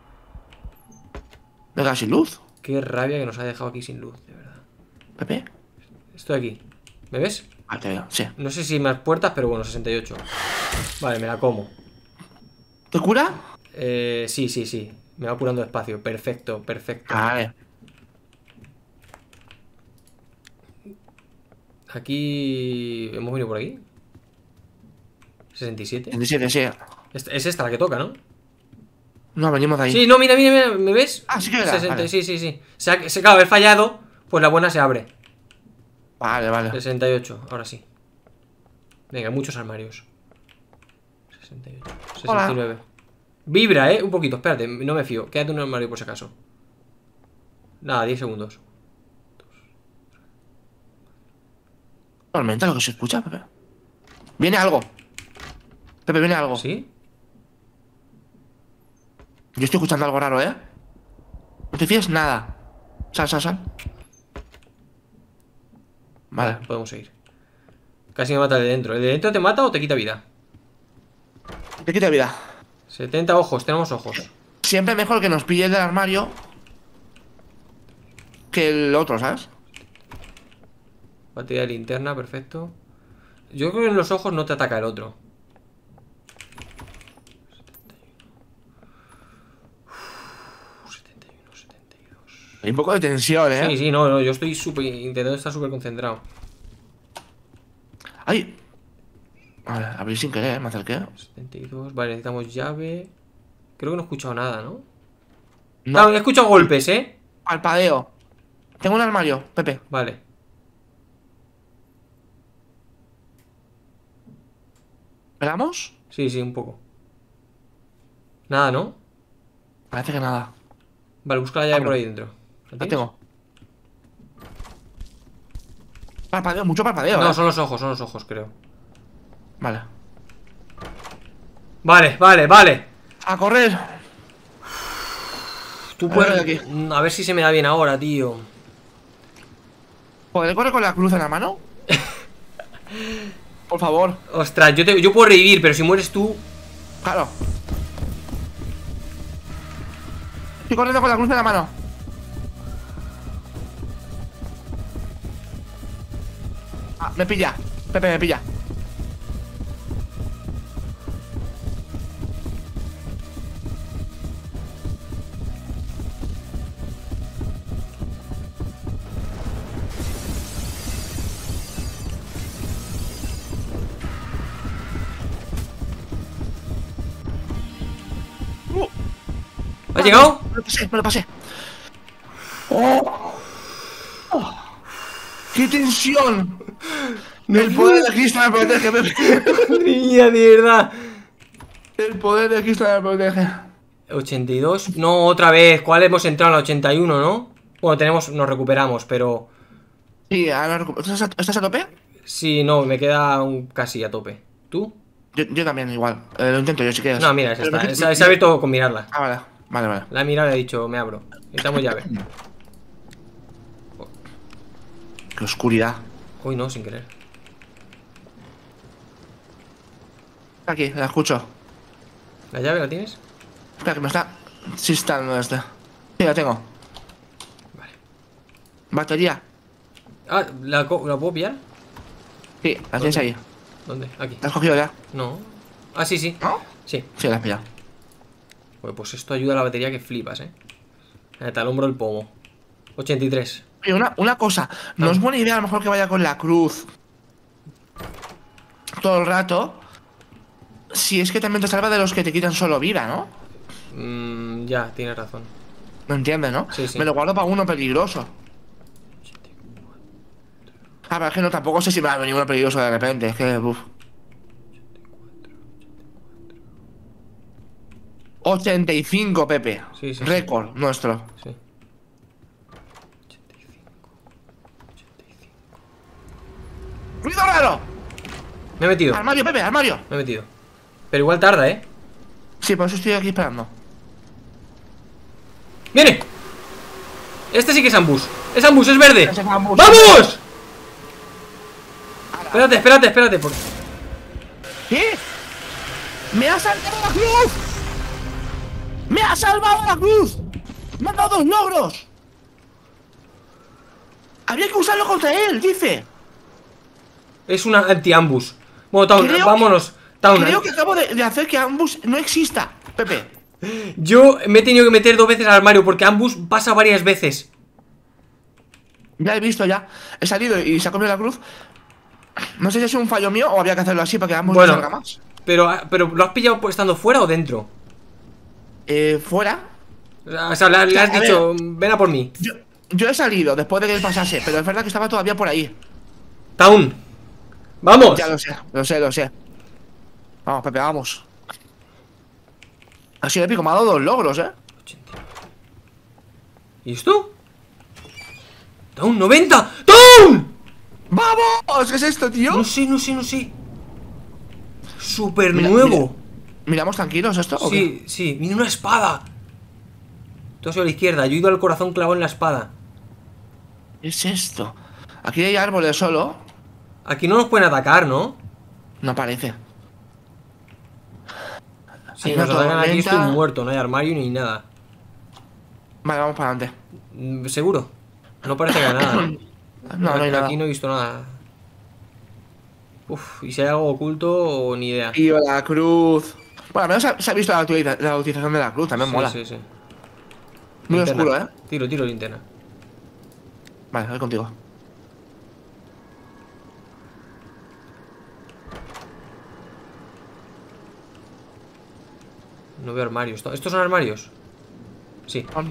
Venga, sin luz. Qué rabia que nos ha dejado aquí sin luz, de verdad. Pepe. Estoy aquí. ¿Me ves? Ah, te veo, sí. No sé si más puertas, pero bueno, sesenta y ocho. Vale, me la como. ¿Te cura? Eh, sí, sí, sí. Me va curando despacio. Perfecto, perfecto. Vale. Aquí... ¿Hemos venido por aquí? ¿sesenta y siete? veintisiete, sí. Esta- Es esta la que toca, ¿no? No, venimos de ahí. Sí, no, mira, mira, mira. ¿Me ves? Ah, sí que era, sesenta, vale. Sí, sí, sí. Se ha, se, claro, he fallado. Pues la buena se abre. Vale, vale. sesenta y ocho, ahora sí. Venga, muchos armarios. sesenta y ocho, sesenta y nueve. Vibra, eh, un poquito, espérate, no me fío. Quédate un armario por si acaso. Nada, diez segundos. Tormenta lo que se escucha, Pepe. Viene algo. Pepe, viene algo. ¿Sí? Yo estoy escuchando algo raro, ¿eh? No te fíes nada. Sal, sal, sal. Vale, Vale. podemos seguir. Casi me mata el de dentro. ¿El de dentro te mata o te quita vida? Te quita vida. setenta ojos, tenemos ojos. Siempre mejor que nos pille el del armario que el otro, ¿sabes? Batería de linterna, perfecto. Yo creo que en los ojos no te ataca el otro. setenta y uno, setenta y dos. Hay un poco de tensión, ¿eh? Sí, sí, no, no, yo estoy súper intentando estar súper concentrado. ¡Ay! Vale, abrí sin querer, me acerqué. setenta y dos, vale, necesitamos llave. Creo que no he escuchado nada, ¿no? No, No, he escuchado golpes, ¿eh? parpadeo. Tengo un armario, Pepe. Vale. ¿Esperamos? Sí, sí, un poco. Nada, ¿no? Parece que nada. Vale, busca la llave Abro. por ahí dentro. La tienes? tengo. Parpadeo, mucho parpadeo, No, ¿eh? son los ojos, son los ojos, creo. Vale. Vale, vale, vale. A correr. Tú A puedes. ver, aquí. A ver si se me da bien ahora, tío. ¿Podré correr con la cruz en la mano? Por favor. Ostras, yo, te... yo puedo revivir, pero si mueres tú. Claro. Estoy corriendo con la cruz en la mano. Ah, me pilla. Pepe, me pilla. Uh, ¿Has llegado? Me lo pasé, me lo pasé. Oh. Oh. ¡Qué tensión! El poder de Cristo me protege, Pepe. Madre mía, de verdad. El poder de Cristo me protege. ochenta y dos. No, otra vez. ¿Cuál hemos entrado en la ochenta y uno, no? Bueno, tenemos, nos recuperamos, pero. Sí, ahora recu- ¿Estás a, ¿Estás a tope? Sí, no, me queda un casi a tope. ¿Tú? Yo, yo también, igual. Eh, lo intento yo, si quieres. No, mira, esa Pero está. me- Esa, se ha abierto con mirarla. Ah, vale. Vale, vale. La he mirado y he dicho, me abro. Necesitamos llave. Qué oscuridad. Uy, no, sin querer. Aquí, la escucho. ¿La llave la tienes? Espera, que me está. Sí, está en este. Sí, la tengo. Vale. Batería. Ah, ¿la, co- ¿la puedo pillar? Sí, la tienes ahí. ¿Dónde? Aquí. ¿La has cogido ya? No. Ah, sí, sí. ¿No? Sí. Sí, la has pillado. Pues, pues esto ayuda a la batería que flipas, eh. Eh, Te alumbro el pomo. ochenta y tres. Oye, una, una cosa. No Ah. es buena idea a lo mejor que vaya con la cruz todo el rato. Si es que también te salva de los que te quitan solo vida, ¿no? Mm, ya, tienes razón. ¿Me entiendes, no? Sí, sí. Me lo guardo para uno peligroso. Ah, pero es que no, tampoco sé si me va a venir uno peligroso de repente. Es que, uff. ochenta y cinco, Pepe. Sí, sí, sí. Récord nuestro. Sí. ¡Ruido raro! Me he metido. Armario, Pepe, armario. Me he metido. Pero igual tarda, eh. Sí, por eso estoy aquí esperando. ¡Viene! Este sí que es ambus. Es ambus, es verde. Ese es ambus. ¡Vamos! Espérate, espérate, espérate. Por... ¿Qué? ¡Me ha salvado la cruz! ¡Me ha salvado la cruz! ¡Me han dado dos logros! Habría que usarlo contra él, dice. Es una anti-ambus. Bueno, Town, Creo vámonos. Town, Creo que acabo de, de hacer que ambus no exista, Pepe. yo me he tenido que meter dos veces al armario porque ambus pasa varias veces. Ya he visto, ya. He salido y se ha comido la cruz. No sé si es un fallo mío o había que hacerlo así para que ambus Bueno. no salga más. Pero, pero ¿lo has pillado pues, estando fuera o dentro? Eh, fuera. O sea, le, le has A dicho, ven a por mí. Yo, yo he salido después de que él pasase, pero es verdad que estaba todavía por ahí. Town. ¡Vamos! Ya lo sé, lo sé, lo sé. Vamos, Pepe, vamos. Ha sido épico, me ha dado dos logros, eh. ¿Y esto? ¡Town, noventa! ¡Town! ¡Vamos! ¿Qué es esto, tío? No sé, no sé, no sé. Súper Mira, nuevo. ¿Miramos tranquilos esto? ¿o Sí, sí, mira una espada. Tú has ido a la izquierda, yo he ido al corazón clavado en la espada. qué? ¿Qué es esto? Aquí hay árboles solo. Aquí no nos pueden atacar, ¿no? No parece. Si Hay nos una atacan aquí tormenta. estoy muerto, no hay armario ni nada. Vale, vamos para adelante. Mm, ¿Seguro? No parece que haya nada, ¿no? No, no hay nada. Aquí no he visto nada. Uf, y si hay algo oculto, ni idea. Tío, la cruz. Bueno, al menos se ha, se ha visto la, utiliza- la utilización de la cruz, también Sí, mola. sí, sí. Muy Linterna. oscuro, ¿eh? Tiro, tiro linterna. Vale, voy contigo. No veo armarios. ¿Estos son armarios? Sí. Vale.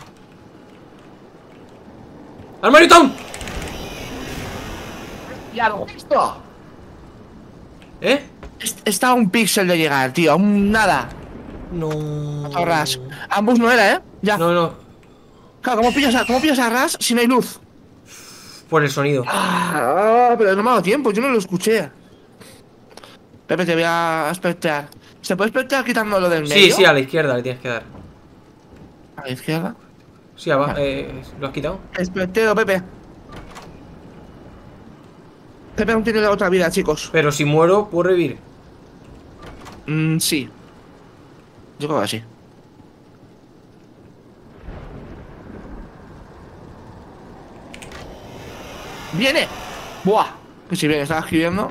¡Armario Town! ¡Ya lo he visto! ¿Eh? Est- Está a un píxel de llegar, tío. A un nada. No. A Ras. Ambus no era, ¿eh? Ya. No, no. Claro, ¿cómo pillas, a, ¿cómo pillas a Ras si no hay luz? por el sonido. Ah, pero no me ha dado tiempo, yo no lo escuché. Pepe, te voy a espectrar. ¿Se puede espectrar quitando lo del medio? Sí, sí, a la izquierda le tienes que dar. A la izquierda. Sí, abajo. Vale. Eh, ¿lo has quitado? Especteo, Pepe. Pepe aún tiene la otra vida, chicos. Pero si muero, ¿puedo revivir? Mm, sí. Yo creo que sí. ¡Viene! ¡Buah! Que si viene, estaba escribiendo.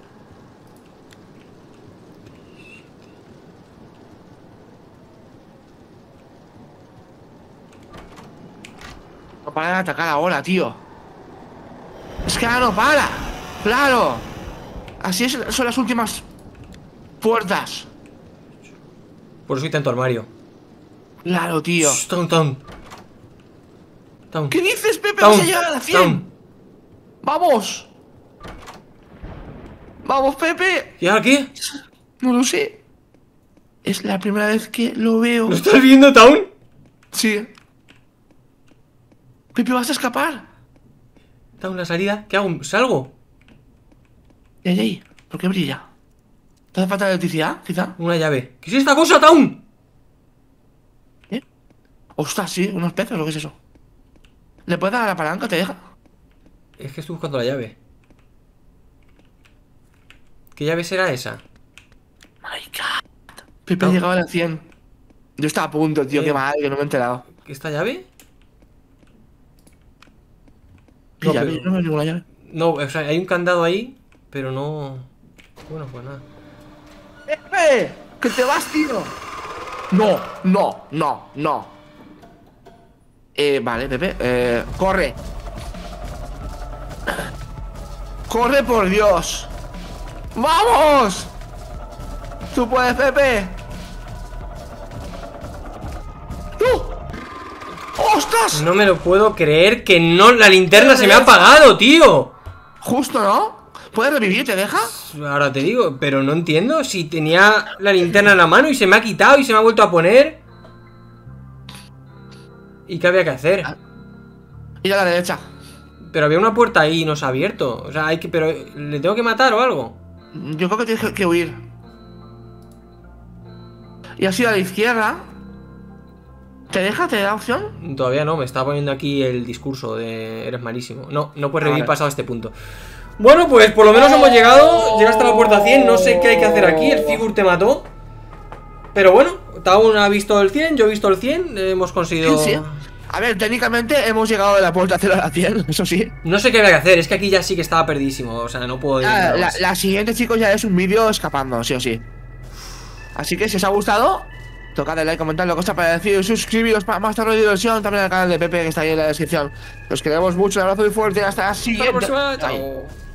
No para de atacar ahora, tío. Es que ahora no para. ¡Claro! Así es, son las últimas puertas. Por eso intento armario. Claro, tío. Shh, Town, town. Town. ¿Qué dices, Pepe? Town, ¡Vas a llegar a la cien! town. ¡Vamos! ¡Vamos, Pepe! ¿Y ahora qué? No lo sé. Es la primera vez que lo veo. ¿Lo estás viendo, Town? Sí. Pepe, ¿vas a escapar? Town, la salida. ¿Qué hago? ¿Salgo? ¿Y ahí, ahí? ¿Por qué brilla? ¿Te hace falta electricidad, quizá? Una llave. ¿Qué es esta cosa, Town? ¿Eh? Ostras, sí, unos peces, ¿o qué es eso? ¿Le puedes dar a la palanca? ¿Te deja? Es que estoy buscando la llave. ¿Qué llave será esa? My God. Pepe No. ha llegado a la cien. Yo estaba a punto, tío, Eh. qué mal, que no me he enterado. ¿Esta llave? ¿Qué No, llave? pero- Yo no veo ninguna llave. No, o sea, hay un candado ahí, pero no... Bueno, pues nada. ¡Pepe! ¡Que te vas, tío! No, no, no, no. Eh, vale, Pepe. Eh, corre. ¡Corre, por Dios! ¡Vamos! ¡Tú puedes, Pepe! ¡No! ¡Ostras! No me lo puedo creer que no... La linterna Pero se me ha deja. apagado, tío. Justo, ¿no? ¿Puedes revivir? ¿Te deja? Ahora te digo, pero no entiendo si tenía la linterna en la mano y se me ha quitado y se me ha vuelto a poner. ¿Y qué había que hacer? Ir a la derecha. Pero había una puerta ahí y no se ha abierto. O sea, hay que... Pero ¿le tengo que matar o algo? Yo creo que tienes que- que huir. Y así a la izquierda. ¿Te deja? ¿Te da opción? Todavía no, me está poniendo aquí el discurso de eres malísimo. No, no puedes Ah, revivir vale. pasado este punto. Bueno, pues por lo menos hemos llegado. Llegaste a la puerta cien, no sé qué hay que hacer aquí. El Figur te mató. Pero bueno, Taun ha visto el cien, yo he visto el cien. Hemos conseguido... Sí, sí. A ver, técnicamente hemos llegado de la puerta cero a la cien, eso sí. No sé qué había que hacer, es que aquí ya sí que estaba perdidísimo. O sea, no puedo ir Ah, nada la, más. la siguiente, chicos, ya es un vídeo escapando, sí o sí. Así que si os ha gustado, tocad el like, comentad lo que os ha parecido y suscribiros para más tarde de diversión. También al canal de Pepe que está ahí en la descripción. Los queremos mucho, un abrazo muy fuerte, hasta la Hasta la siguiente. próxima, Bye. chao.